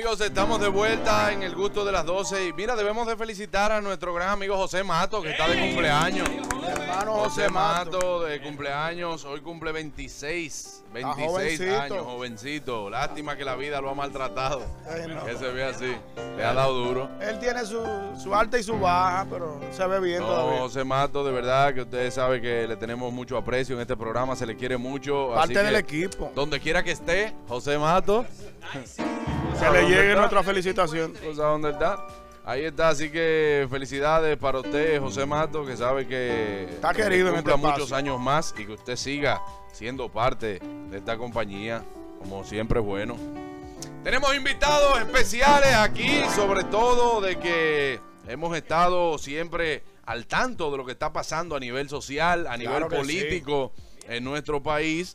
amigos, estamos de vuelta en el gusto de las 12 y mira, debemos de felicitar a nuestro gran amigo José Mato, que está de cumpleaños. Mi hermano José Mato de cumpleaños, hoy cumple 26 años, jovencito. Lástima que la vida lo ha maltratado, que se ve así, le ha dado duro. Él tiene su alta y su baja, pero se ve bien todavía. José Mato, de verdad que ustedes saben que le tenemos mucho aprecio en este programa, se le quiere mucho. Parte del equipo. Donde quiera que esté, José Mato. Se le llegue nuestra felicitación. ¿Sabes dónde está? Ahí está, así que felicidades para usted, José Mato, que sabe que está querido en este muchos años más y que usted siga siendo parte de esta compañía, como siempre es bueno. Tenemos invitados especiales aquí, sobre todo de que hemos estado siempre al tanto de lo que está pasando a nivel social, a nivel político en nuestro país.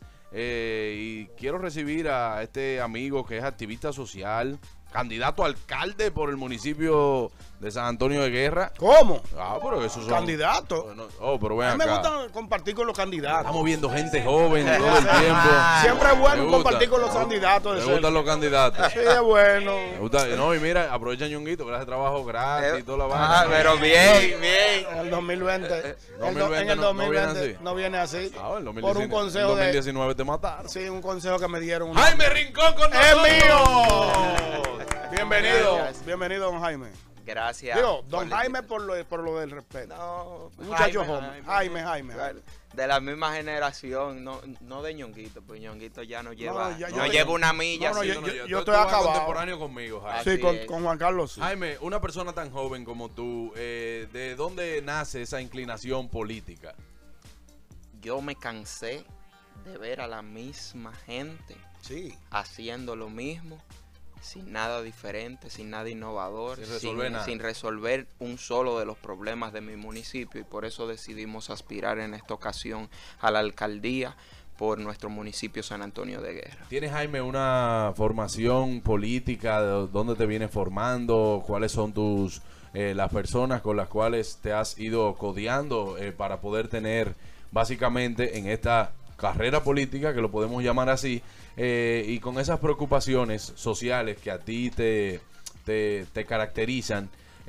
Y quiero recibir a este amigo que es activista social, candidato a alcalde por el municipio de San Antonio de Guerra. ¿Cómo? Pero esos son candidatos. Pero ven a mí acá. me gusta compartir con los candidatos. Estamos viendo gente joven todo el tiempo. Siempre es bueno compartir con los candidatos. Me gustan los candidatos. Sí, es bueno. Me gusta, y mira, aprovecha Ñonguito, que hace trabajo gratis y toda la vaina. Pero bien. En el 2020. En el 2020 no viene así. Por un consejo en 2019 te mataron. Sí, un consejo que me dieron. Jaime Rincón con nosotros. ¡Es mío! Bienvenido. Bienvenido, don Jaime. Gracias. Digo, don Jaime por lo del respeto. No, un muchacho joven. Jaime. De la misma generación, no de Ñonguito, pues Ñonguito ya no lleva, no lleva una milla. Yo estoy acabado. Contemporáneo conmigo, Jaime. Sí, con Juan Carlos. Sí. Jaime, una persona tan joven como tú, ¿de dónde nace esa inclinación política? Yo me cansé de ver a la misma gente haciendo lo mismo, sin nada diferente, sin nada innovador, sin resolver un solo de los problemas de mi municipio, y por eso decidimos aspirar en esta ocasión a la alcaldía por nuestro municipio San Antonio de Guerra. ¿Tienes, Jaime, una formación política? ¿Dónde te vienes formando? ¿Cuáles son las personas con las cuales te has ido codeando para poder tener básicamente en esta carrera política, que lo podemos llamar así, y con esas preocupaciones sociales que a ti te caracterizan,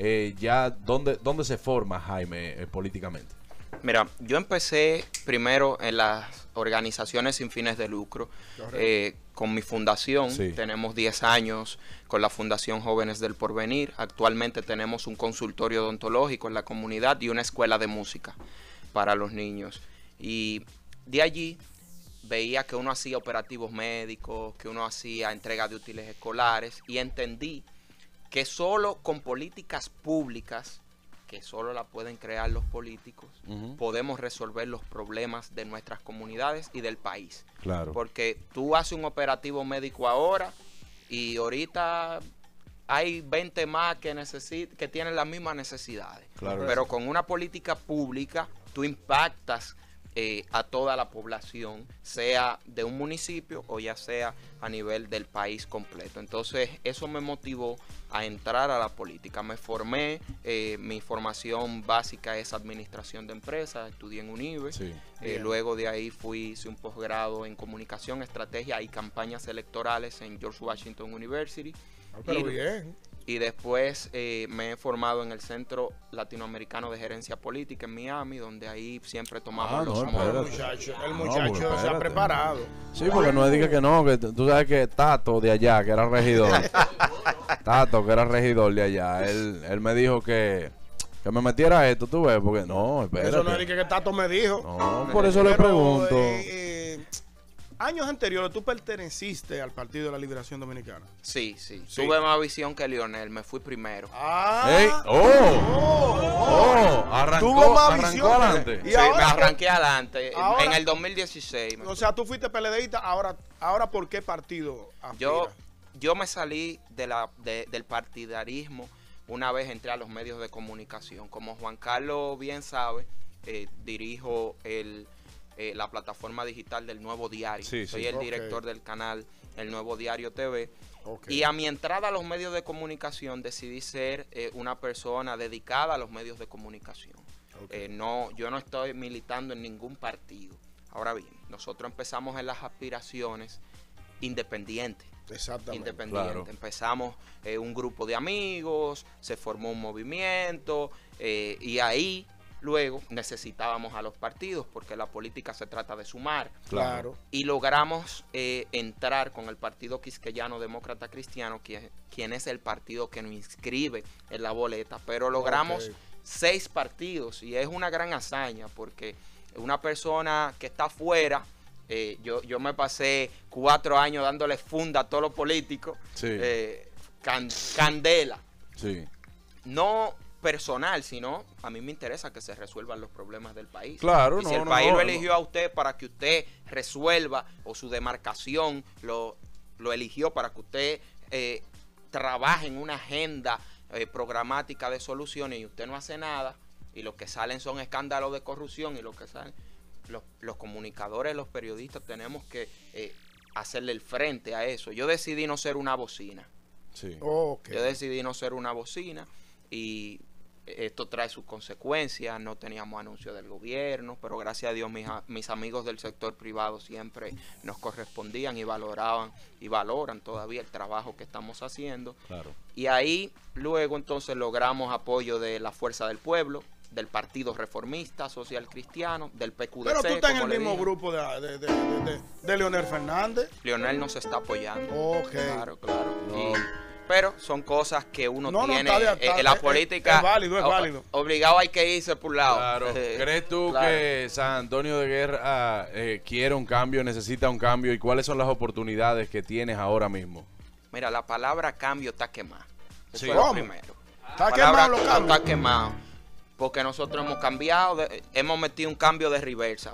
¿dónde se forma, Jaime, políticamente? Mira, yo empecé primero en las organizaciones sin fines de lucro, con mi fundación. Tenemos 10 años con la Fundación Jóvenes del Porvenir. Actualmente tenemos un consultorio odontológico en la comunidad y una escuela de música para los niños. Y de allí veía que uno hacía operativos médicos, que uno hacía entrega de útiles escolares, y entendí que solo con políticas públicas, que solo la pueden crear los políticos, podemos resolver los problemas de nuestras comunidades y del país. Claro. Porque tú haces un operativo médico ahora y ahorita hay 20 más que tienen las mismas necesidades. Claro. Pero con una política pública tú impactas a toda la población, sea de un municipio o ya sea a nivel del país completo. Entonces eso me motivó a entrar a la política. Me formé, mi formación básica es administración de empresas, estudié en UNIBE, luego de ahí hice un posgrado en comunicación, estrategia y campañas electorales en George Washington University. Pero bien. Y después me he formado en el Centro Latinoamericano de Gerencia Política en Miami, donde ahí siempre tomamos los modelos. El muchacho se ha preparado. Sí, porque no diga que no, que tú sabes que Tato de allá, que era regidor. Tato, que era regidor de allá. Él me dijo que me metiera esto, tú ves, porque no, espérate. Eso no es que Tato me dijo. No, por eso le pregunto. Años anteriores, ¿tú perteneciste al Partido de la Liberación Dominicana? Sí. Tuve más visión que Lionel, me fui primero. Arrancó adelante. Sí, me arranqué adelante en el 2016. O sea, tú fuiste PLDista, ahora ¿por qué partido aspiras? Yo me salí del partidarismo una vez entré a los medios de comunicación. Como Juan Carlos bien sabe, dirijo la plataforma digital del Nuevo Diario. Soy el director del canal El Nuevo Diario TV. Y a mi entrada a los medios de comunicación decidí ser una persona dedicada a los medios de comunicación. Yo no estoy militando en ningún partido. Ahora bien, nosotros empezamos en las aspiraciones independientes. independiente. Claro. Empezamos un grupo de amigos, se formó un movimiento y ahí luego necesitábamos a los partidos porque la política se trata de sumar. Claro. Y logramos entrar con el Partido Quisqueyano Demócrata Cristiano, quien es el partido que nos inscribe en la boleta, pero logramos 6 partidos y es una gran hazaña porque una persona que está afuera, yo me pasé 4 años dándole funda a todos los políticos, sí. Candela. Sí. No personal, sino a mí me interesa que se resuelvan los problemas del país. Claro, y si el país lo eligió a usted para que usted resuelva, o su demarcación lo eligió para que usted trabaje en una agenda programática de soluciones y usted no hace nada, y lo que salen son escándalos de corrupción, y lo que salen, los comunicadores, los periodistas, tenemos que hacerle el frente a eso. Yo decidí no ser una bocina. Sí. Yo decidí no ser una bocina y esto trae sus consecuencias. No teníamos anuncios del gobierno, pero gracias a Dios mis amigos del sector privado siempre nos correspondían y valoraban y valoran todavía el trabajo que estamos haciendo. Claro. Y ahí luego entonces logramos apoyo de la Fuerza del Pueblo, del Partido Reformista Social Cristiano, del PQDC. Pero tú estás en el mismo grupo de Leonel Fernández. Leonel nos está apoyando. Ok. Claro, claro. No. Pero son cosas que uno tiene está, la política. Es válido. Obligado hay que irse por un lado. Claro. ¿Crees tú que San Antonio de Guerra quiere un cambio, necesita un cambio? ¿Y cuáles son las oportunidades que tienes ahora mismo? Mira, la palabra cambio está quemada. Eso Sí. es lo primero. ¿Está quemado los cambios? Está quemado. Porque nosotros hemos cambiado, hemos metido un cambio de reversa.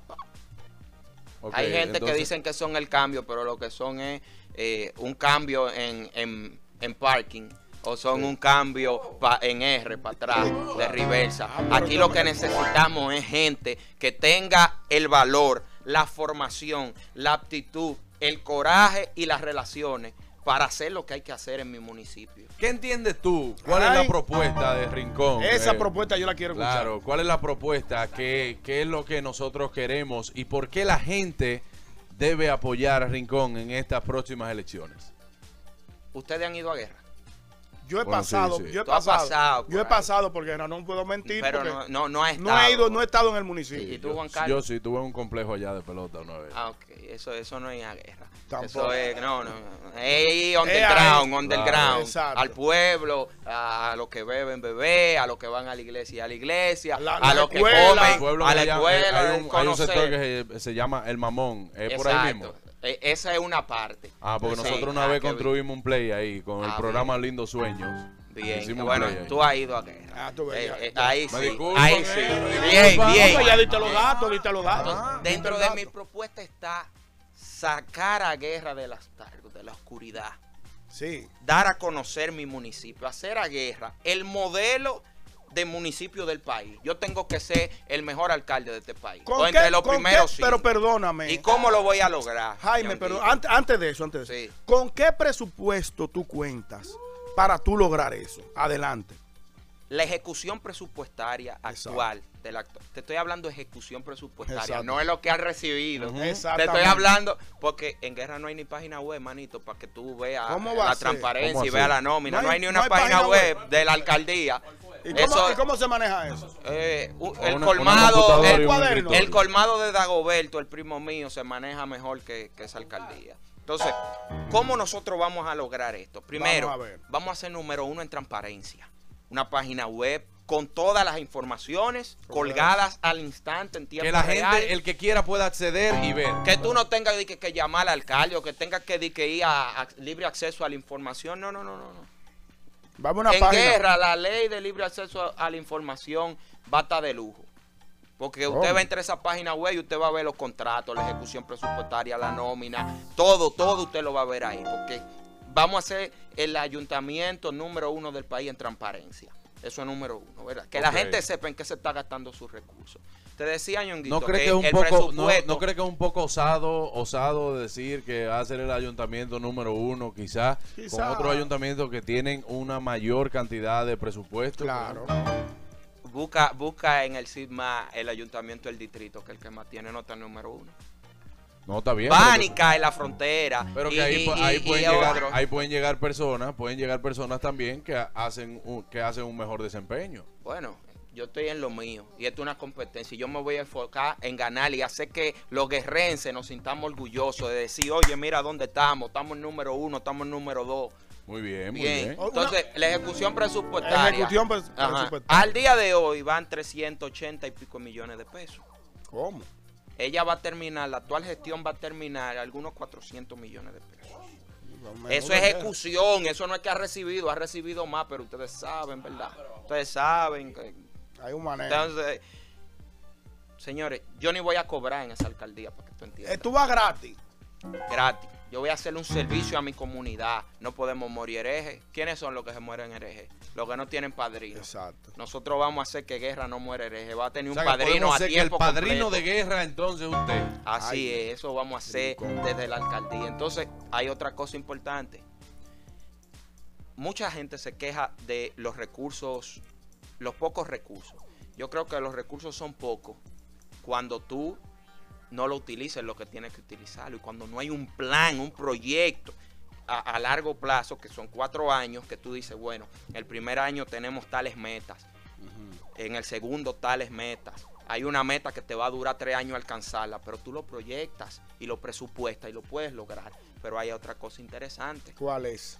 Okay, Hay gente entonces, que dicen que son el cambio, pero lo que son es un cambio en parking, o son un cambio en R para atrás, de reversa. Aquí lo que necesitamos es gente que tenga el valor, la formación, la aptitud, el coraje y las relaciones para hacer lo que hay que hacer en mi municipio. ¿Qué entiendes tú? ¿Cuál es la propuesta de Rincón? Esa propuesta yo la quiero escuchar. Claro, ¿cuál es la propuesta? ¿Qué es lo que nosotros queremos? ¿Y por qué la gente debe apoyar a Rincón en estas próximas elecciones? ¿Ustedes han ido a guerra? Yo he pasado, sí. yo he Tú has pasado, por yo he ahí. pasado porque no puedo mentir. Pero porque no has estado. no he estado en el municipio. ¿Y tú, Juan Carlos? Yo sí tuve un complejo allá de pelota una vez. Ah, ok. Eso no es ir a guerra. Tampoco. Eso es, no. Es underground, Claro, exacto. al pueblo, a los que beben, beber, a los que van a la iglesia, La a los que escuela. comen, a la escuela, hay un sector que se llama El Mamón, es por ahí mismo. Esa es una parte. Porque Sí, nosotros una vez qué construimos un play ahí con el programa bien. Lindos Sueños. Bien, Hicimos un bueno, play ahí. tú has ido a guerra. Tú ves, Ahí Me sí, disculpan, ahí sí. me Bien, disculpan. bien. Ya diste los datos, Dentro de mi propuesta está sacar a guerra de la oscuridad. Sí. Dar a conocer mi municipio, hacer a guerra el modelo de municipio del país. Yo tengo que ser el mejor alcalde de este país. O entre los primeros, sí. Pero perdóname. ¿Y cómo lo voy a lograr? Jaime, Ñonguito? pero antes de eso, Sí. ¿con qué presupuesto tú cuentas para tú lograr eso? Adelante. La ejecución presupuestaria actual, te estoy hablando de ejecución presupuestaria, Exacto. no es lo que has recibido. Te Exactamente. estoy hablando, porque en guerra no hay ni página web, manito, para que tú veas ¿Cómo va a la ser? transparencia ¿Cómo y así? veas la nómina. No hay ni una no hay página página web web de la alcaldía. ¿Y cómo se maneja eso? El una colmado, computadora y un cuaderno. escritorio. el colmado de Dagoberto, el primo mío, se maneja mejor que esa alcaldía. Entonces, ¿cómo nosotros vamos a lograr esto? Primero, Vamos a ver. vamos a ser número 1 en transparencia. Una página web con todas las informaciones colgadas al instante en tiempo Que la real. gente, el que quiera, pueda acceder y ver. Que tú no tengas que llamar al alcalde o que tengas que ir a libre acceso a la información. No. Vamos a una En página. guerra, la ley de libre acceso a la información va a estar de lujo. Porque usted va a entrar a esa página web y usted va a ver los contratos, la ejecución presupuestaria, la nómina, todo usted lo va a ver ahí. Porque vamos a ser el ayuntamiento número 1 del país en transparencia. Eso es número 1, ¿verdad? Que la gente sepa en qué se está gastando sus recursos. Te decía, Ñonguito, ¿No crees que es un poco osado decir que va a ser el ayuntamiento número 1, quizás con otros ayuntamientos que tienen una mayor cantidad de presupuesto? Claro. Busca en el SIDMA el ayuntamiento del distrito, que es el que más tiene nota número 1. No, está bien. Bánica en la frontera. Pero que ahí pueden llegar personas también que hacen un mejor desempeño. Bueno, yo estoy en lo mío y esto es una competencia y yo me voy a enfocar en ganar y hacer que los guerrenses nos sintamos orgullosos de decir, oye, mira dónde estamos en número 1, estamos en número 2. Muy bien, muy bien. Entonces, la ejecución presupuestaria. Presupuestaria. Al día de hoy van 380 y pico millones de pesos. ¿Cómo? Ella va a terminar, la actual gestión va a terminar algunos 400 millones de pesos. Eso es ejecución, eso no es que ha recibido más, pero ustedes saben, ¿verdad? Ustedes saben que hay un manejo. Entonces, señores, yo ni voy a cobrar en esa alcaldía para que tú entiendas. Tú vas gratis. Gratis. Yo voy a hacerle un servicio a mi comunidad. No podemos morir herejes. ¿Quiénes son los que se mueren herejes? Los que no tienen padrino. Exacto. Nosotros vamos a hacer que Guerra no muera hereje. Va a tener un padrino a tiempo completo. El padrino completo. de Guerra, entonces usted. Así es, eso vamos a hacer desde la alcaldía. Entonces, hay otra cosa importante. Mucha gente se queja de los recursos, los pocos recursos. Yo creo que los recursos son pocos cuando tú no lo utilices lo que tienes que utilizarlo y cuando no hay un plan, un proyecto a largo plazo, que son 4 años, que tú dices, bueno, el primer año tenemos tales metas, en el segundo tales metas, hay una meta que te va a durar 3 años alcanzarla, pero tú lo proyectas y lo presupuestas y lo puedes lograr. Pero hay otra cosa interesante. ¿Cuál es?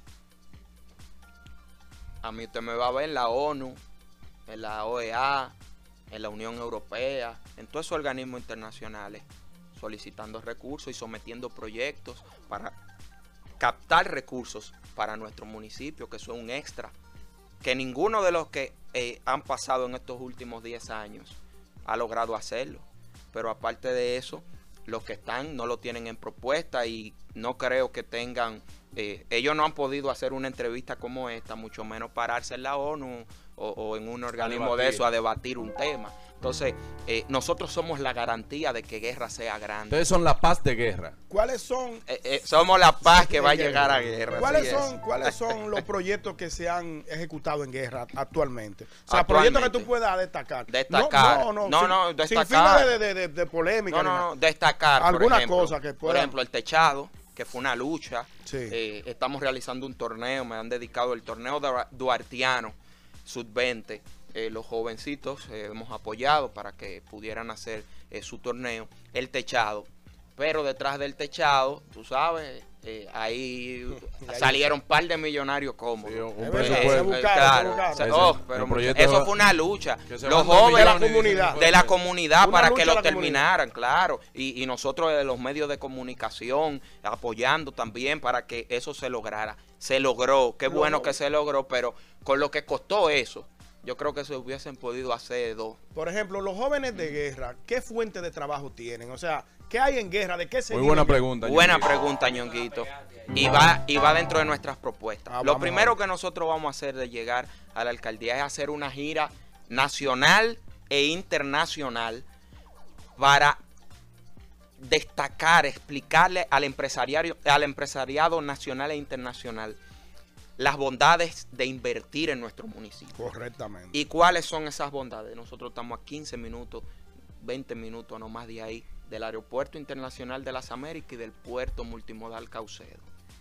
A mí usted me va a ver en la ONU, en la OEA, en la Unión Europea, en todos esos organismos internacionales, solicitando recursos y sometiendo proyectos para captar recursos para nuestro municipio, que eso es un extra, que ninguno de los que han pasado en estos últimos 10 años ha logrado hacerlo. Pero aparte de eso, los que están no lo tienen en propuesta y no creo que tengan, ellos no han podido hacer una entrevista como esta, mucho menos pararse en la ONU o en un organismo de eso a debatir un tema. Entonces, nosotros somos la garantía de que Guerra sea grande. Ustedes son la paz de Guerra. ¿Cuáles son? Somos la paz que va a llegar a Guerra. ¿Cuáles son los proyectos que se han ejecutado en Guerra actualmente? O sea, proyectos que tú puedas destacar. Destacar. No, destacar. Sin fines de polémica. No, destacar. Alguna cosa que pueda. Por ejemplo, el techado, que fue una lucha. Sí. Estamos realizando un torneo, me han dedicado el torneo duartiano, sub-20. Los jovencitos hemos apoyado para que pudieran hacer su torneo, el techado, pero detrás del techado, tú sabes, ahí salieron un par de millonarios cómodos. Sí, eso fue una lucha. Los jóvenes de la comunidad para que lo terminaran, claro. Y nosotros de los medios de comunicación apoyando también para que eso se lograra. Se logró, qué bueno que se logró, pero con lo que costó eso, yo creo que se hubiesen podido hacer 2. Por ejemplo, los jóvenes de Guerra, ¿qué fuente de trabajo tienen? O sea, ¿qué hay en Guerra? ¿De qué se Muy buena pregunta. Buena pregunta, Ñonguito. Y va dentro de nuestras propuestas. Lo primero que nosotros vamos a hacer de llegar a la alcaldía es hacer una gira nacional e internacional para destacar, explicarle al empresariado nacional e internacional las bondades de invertir en nuestro municipio. Correctamente. ¿Y cuáles son esas bondades? Nosotros estamos a 15 minutos, 20 minutos no más de ahí, del Aeropuerto Internacional de las Américas y del Puerto Multimodal Caucedo.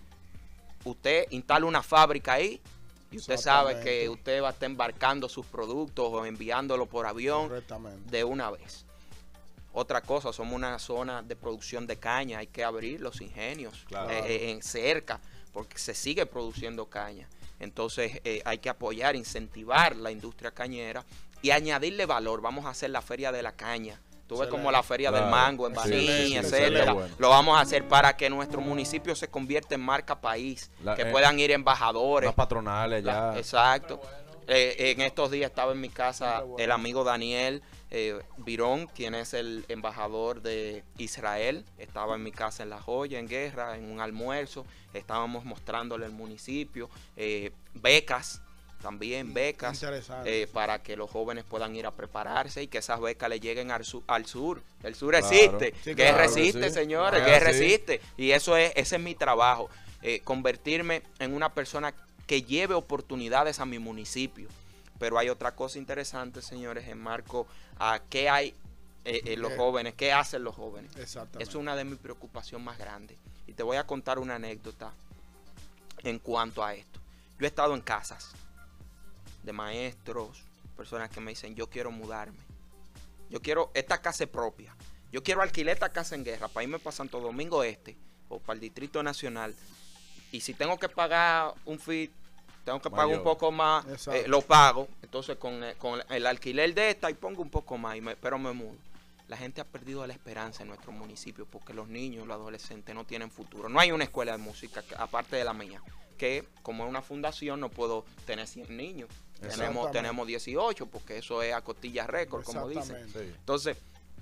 Usted instala una fábrica ahí y usted sabe que usted va a estar embarcando sus productos o enviándolo por avión de una vez. Otra cosa, somos una zona de producción de caña, hay que abrir los ingenios en cerca, porque se sigue produciendo caña. Entonces hay que apoyar, incentivar la industria cañera y añadirle valor. Vamos a hacer la feria de la caña. Tú ves como la feria del mango en Baní, etcétera. Lo vamos a hacer para que nuestro municipio se convierta en marca país, que puedan ir embajadores. Las patronales ya. Exacto. En estos días estaba en mi casa el amigo Daniel Virón, quien es el embajador de Israel. Estaba en mi casa en La Joya, en Guerra, en un almuerzo. Estábamos mostrándole el municipio, becas, también becas, para que los jóvenes puedan ir a prepararse y que esas becas le lleguen al sur. El sur existe, Guerra existe, señores, Guerra existe. Y ese es mi trabajo, convertirme en una persona que lleve oportunidades a mi municipio. Pero hay otra cosa interesante, señores, en marco a qué hay los jóvenes, qué hacen los jóvenes. Exactamente. Es una de mis preocupaciones más grandes. Y te voy a contar una anécdota en cuanto a esto. Yo he estado en casas de maestros, personas que me dicen, yo quiero mudarme. Yo quiero esta casa propia. Yo quiero alquilar esta casa en Guerra para irme para Santo Domingo Este o para el Distrito Nacional. Y si tengo que pagar un fee, tengo que pagar un poco más, lo pago. Entonces con el alquiler de esta y pongo un poco más, pero me mudo. La gente ha perdido la esperanza en nuestro municipio porque los niños, los adolescentes no tienen futuro. No hay una escuela de música aparte de la mía, que como es una fundación no puedo tener 100 niños. Tenemos 18 porque eso es a costilla récord, como dicen. Entonces,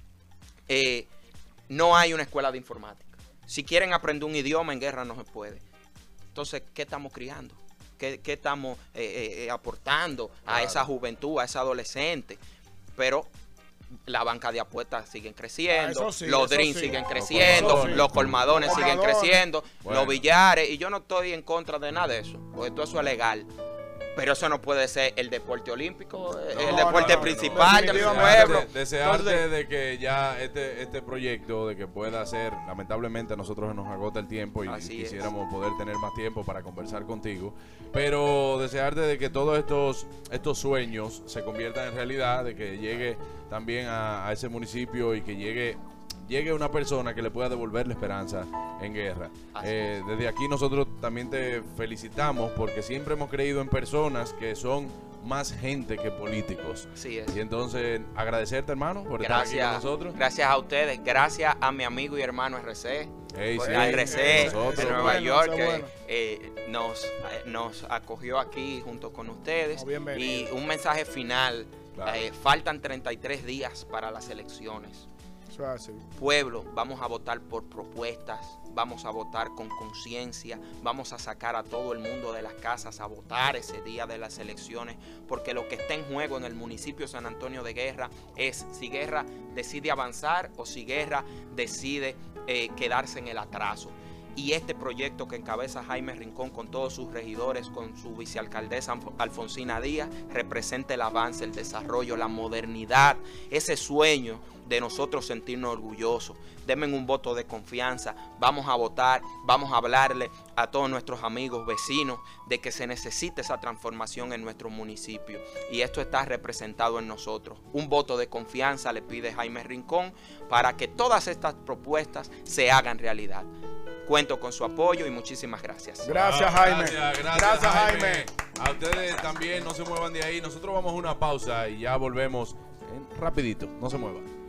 no hay una escuela de informática. Si quieren aprender un idioma en Guerra no se puede. Entonces, ¿qué estamos criando? ¿Qué estamos aportando a esa juventud, a esa adolescente? Pero la banca de apuestas siguen creciendo, los drinks siguen creciendo, los colmadones siguen creciendo, los billares, y yo no estoy en contra de nada de eso, porque todo eso es legal. Pero eso no puede ser el deporte olímpico, el deporte principal del pueblo. Desearte de que ya este proyecto, de que pueda ser, lamentablemente a nosotros nos agota el tiempo y quisiéramos poder tener más tiempo para conversar contigo, pero desearte de que todos estos sueños se conviertan en realidad, de que llegue también a ese municipio y que llegue una persona que le pueda devolver la esperanza en Guerra. Desde aquí nosotros también te felicitamos porque siempre hemos creído en personas que son más gente que políticos. Así es. Y entonces agradecerte, hermano, por estar aquí con nosotros. Gracias a ustedes, gracias a mi amigo y hermano RC. RC de Nueva York, que nos acogió aquí junto con ustedes. Y un mensaje final. Faltan 33 días para las elecciones. Pueblo, vamos a votar por propuestas, vamos a votar con conciencia, vamos a sacar a todo el mundo de las casas a votar ese día de las elecciones, porque lo que está en juego en el municipio de San Antonio de Guerra es si Guerra decide avanzar o si Guerra decide quedarse en el atraso. Y este proyecto que encabeza Jaime Rincón con todos sus regidores, con su vicealcaldesa Alfonsina Díaz, representa el avance, el desarrollo, la modernidad, ese sueño de nosotros sentirnos orgullosos. Denme un voto de confianza, vamos a votar, vamos a hablarle a todos nuestros amigos, vecinos, de que se necesita esa transformación en nuestro municipio. Y esto está representado en nosotros. Un voto de confianza le pide Jaime Rincón para que todas estas propuestas se hagan realidad. Cuento con su apoyo y muchísimas gracias. Gracias, Jaime. Gracias, Jaime. A ustedes también, no se muevan de ahí. Nosotros vamos a una pausa y ya volvemos rapidito. No se muevan.